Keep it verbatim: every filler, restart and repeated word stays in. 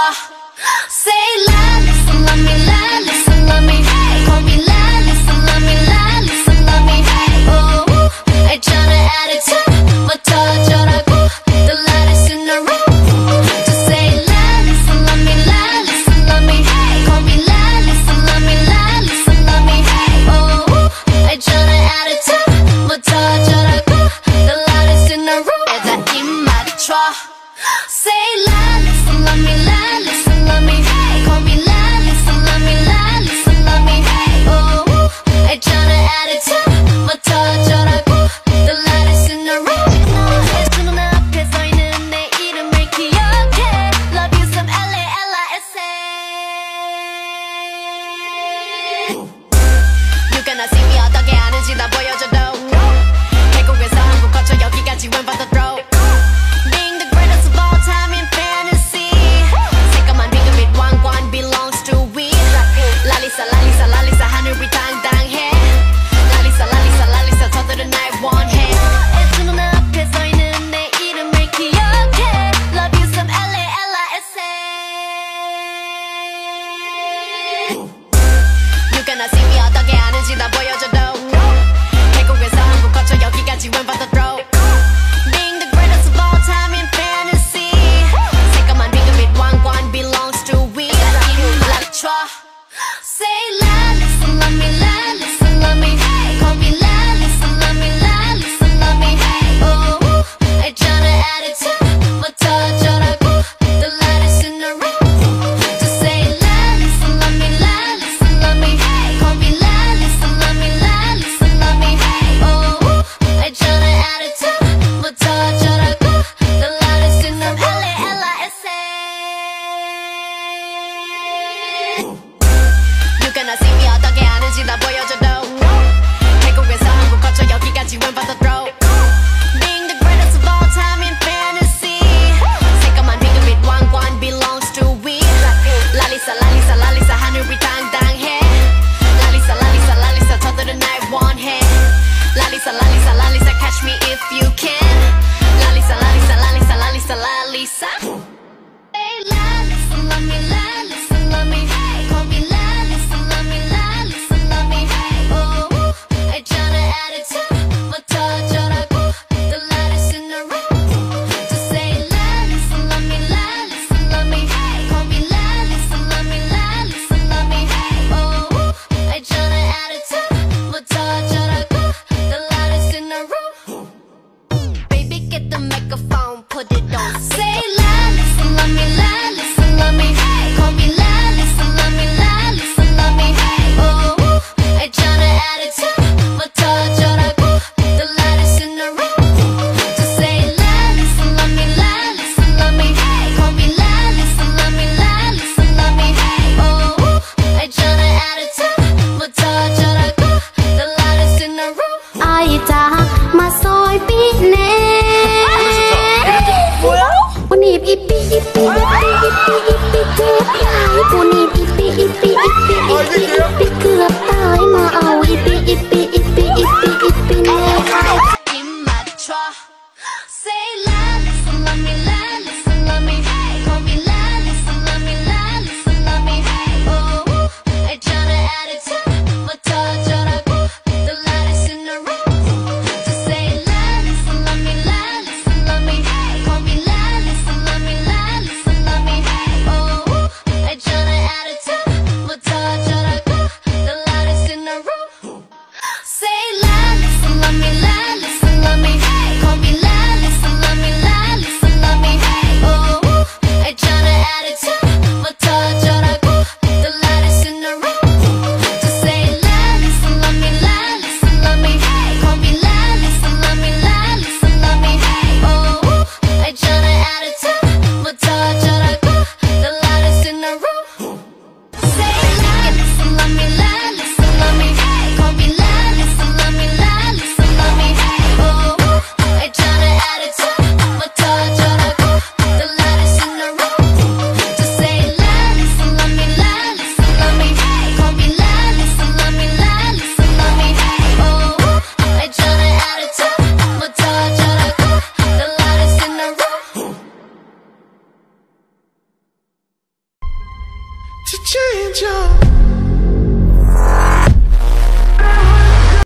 Say Lalisa, love me, Lalisa, love me. Call me Lalisa, love me, Lalisa, love me. Oh, I tryna add it to my touch, the lightest in the room. Just say Lalisa, love me, Lalisa, love me. Call me Lalisa, love me, Lalisa, love me. Oh, I tryna add it to my touch, the lightest in the room. As I in my truck, say Lalisa, love me, Lalisa, love me. Call me Lalisa, love me, Lalisa, love me. Oh, I tryna add it to my touch, the lightest in the room. 눈 앞에 서 있는 내 이름을 기억해. Love you some L A L I S A. You gonna see me 어떻게 하는지 다 보여줘도 태국에서 한국 거쳐 여기까지 went for the throat. Being the greatest of all time in fantasy. 새까만 비그빛 왕관 belongs to we. Lalisa, Lalisa, Lalisa 하늘이 당당해. Lalisa, Lalisa, Lalisa 저들은 날 원해. 눈 앞에 서 있는 내 이름을 기억해. Love you some L A L I S A. You gonna see me 어떻게 하는지 다 보여줘도 태국에서 한국 거쳐 여기까지 went for the throat. Being the greatest of all time in fantasy. 새까만 비그빛 왕관 belongs to we. Like try. Say Lalisa, love me, Lalisa, love me. Call me Lalisa, love me, Lalisa, love me. Oh, I tryna add it to my touch, the lightest in the room. Just say Lalisa, love me, Lalisa, love me. Call me Lalisa, love me, Lalisa, love me. Oh, I tryna add it to my touch, the lightest in the room. L A L I S A. You gonna see me 어떻게 하는지 다 보여줘도 태국에서 한국 거쳐 여기까지 went for the throat. Being the greatest of all time in fantasy. 새까만 비그빛 왕관 belongs to we. Lalisa, Lalisa, Lalisa 하늘이 당당해. Lalisa, Lalisa, Lalisa 저들은 날 원해. Lalisa, Lalisa, Lalisa catch me if you can. Lalisa, Lalisa, Lalisa, Lalisa, Lalisa. Hey Lalisa, love me, Lalisa, love me. Call me Lalisa, love me, Lalisa, love me. Oh, I tryna add it to my touch, the lightest in the room. Just say Lalisa, love me, Lalisa, love me. Call me Lalisa, love me, Lalisa, love me. Oh, I tryna add it to my touch, the lightest in the room. Baby, get the microphone, put it on. Say Lalisa, love me, Lalisa, love me. Call me Lalisa, love me, Lalisa, love me. Oh, I tryna add it to my touch, the lightest in the room. Just say Lalisa, love me, Lalisa, love me. Call me Lalisa, love me, Lalisa, love me. Oh, I tryna add it to my touch, the lightest in the room. ไอจ๋ามาซอยปีเน่ปูนีบอีปีอีปีอีปีอีปีอีปีเกือบตายปูนีบอีปีอีปีอีปีอีปีอีปีเกือบตายมาเอาอีปีอีปีอีปีอีปีอีปีเน่ In my truck, say Lalisa, love me, Lalisa, love me. Call me Lalisa, love me, Lalisa, love me. Oh, I tryna add it to my touch, the lightest in the room. Just say Lalisa, love me, Lalisa, love me. Call me Lalisa, love me, Lalisa, love me. Oh, I tryna add to change up.